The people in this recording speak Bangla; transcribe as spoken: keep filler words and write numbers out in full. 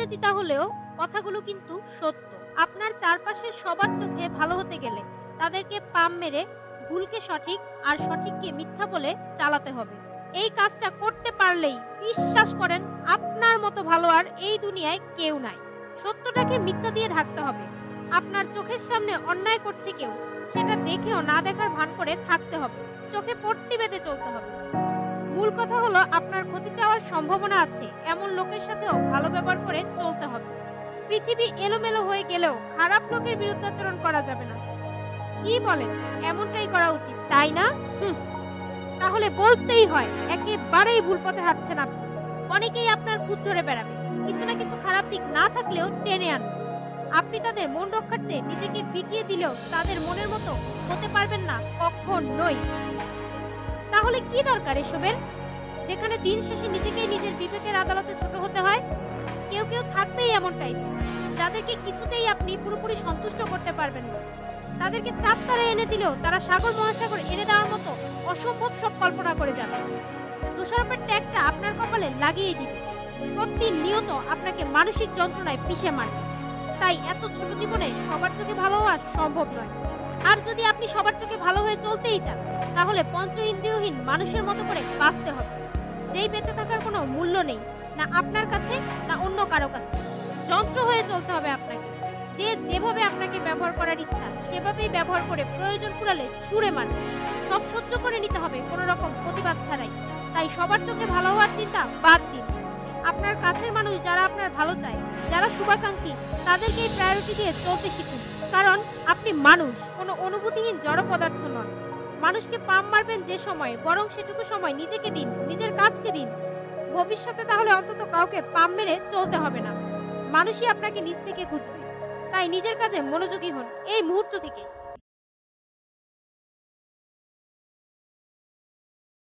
তিতা হলেও কথাগুলো কিন্তু সত্য। আপনার চারপাশের সবার চোখে ভালো হতে গেলে তাদেরকে পাম মেরে ভুলকে সঠিক আর সঠিককে মিথ্যা বলে চালাতে হবে। এই কাজটা করতে পারলেই বিশ্বাস করেন আপনার মতো ভালো আর এই দুনিয়ায় কেউ নাই। সত্যটাকে মিথ্যা দিয়ে ঢাকতে হবে। আপনার চোখের সামনে অন্যায় করছে কেউ, সেটা দেখেও না দেখার ভান করে থাকতে হবে। চোখে পট্টি বেঁধে চলতে হবে। মূল কথা হলো আপনার ক্ষতি চাওয়ার সম্ভাবনা আছে এমন লোকের সাথেও ভালো ব্যবহার করে চলতে হবে। পৃথিবী এলোমেলো হয়ে গেলেও খারাপ লোকের বিরুদ্ধাচরণ করা যাবে না। কি বলেন? এমনটাই করা উচিত, তাই না? হুম, তাহলে বলতেই হয় একেবারেই ভুল পথে হাঁটছেন আপনি। অনেকেই আপনার খুঁত ধরে বেড়াবে। কিছু না কিছু খারাপ দিক না থাকলেও টেনে আনবে। আপনি তাদের মন রক্ষার্থে নিজেকে বিকিয়ে দিলেও তাদের মনের মতো হতে পারবেন না কখনোই। তাহলে কি দরকার এসবের? যেখানে দিন শেষে নিজেকেই নিজের বিবেকের আদালতে ছোট হতে হয়। কেউ কেউ থাকবেই এমন টাইপের, যাদেরকে কিছুতেই আপনি পুরোপুরি সন্তুষ্ট করতে পারবেন না। তাদেরকে চাপ তারা এনে দিলেও তারা সাগর মহাসাগর এনে দেওয়ার মতো অসম্ভব সব কল্পনা করে যাবে। দোষারোপের ট্যাগটা আপনার কপালে লাগিয়ে দিবে। প্রতিনিয়ত আপনাকে মানসিক যন্ত্রণায় পিষে মারবে। তাই এত ছোট জীবনে সবার চোখে ভালো হওয়া সম্ভব নয়। আর যদি আপনি সবার চোখে ভালো হয়ে চলতেই চান, তাহলে পঞ্চ ইন্দ্রিয়হীন মানুষের মতো করে বাঁচতে হবে। যেই বেঁচে থাকার কোনো মূল্য নেই, না আপনার কাছে না অন্য কারো কাছে। যন্ত্র হয়ে চলতে হবে আপনাকে। যে যেভাবে আপনাকে ব্যবহার করার ইচ্ছা সেভাবেই ব্যবহার করে প্রয়োজন ফুরালে ছুঁড়ে মারবে। সব সহ্য করে নিতে হবে কোনো রকম প্রতিবাদ ছাড়াই। তাই সবার চোখে ভালো হওয়ার চিন্তা বাদ দিন। আপনার কাছের মানুষ যারা আপনার ভালো চায়, যারা শুভাকাঙ্ক্ষী, তাদেরকেই প্রায়োরিটি দিয়ে চলতে শিখুন। কারণ আপনি মানুষ, কোনো অনুভূতিহীন জড় পদার্থ নন। মানুষকে পাম মারবেন যে সময়, বরং সেটুকু সময় নিজেকে দিন, নিজের কাজকে দিন। ভবিষ্যতে তাহলে অন্তত কাউকে পাম মেরে চলতে হবে না। মানুষই আপনাকে নিজ থেকে খুঁজবে। তাই নিজের কাজে মনোযোগী হন এই মুহূর্ত থেকে।